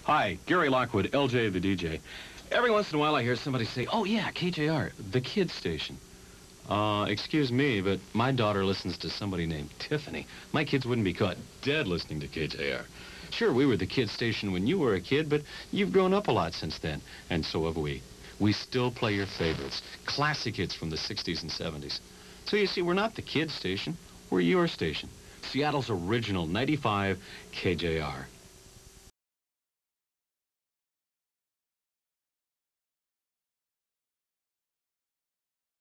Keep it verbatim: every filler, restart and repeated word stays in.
Hi, Gary Lockwood, L J the D J. Every once in a while I hear somebody say, oh yeah, K J R, the kids station. Uh, excuse me, but my daughter listens to somebody named Tiffany. My kids wouldn't be caught dead listening to K J R. Sure, we were the kids station when you were a kid, but you've grown up a lot since then, and so have we. We still play your favorites, classic hits from the sixties and seventies. So you see, we're not the kids station, we're your station. Seattle's original ninety-five K J R.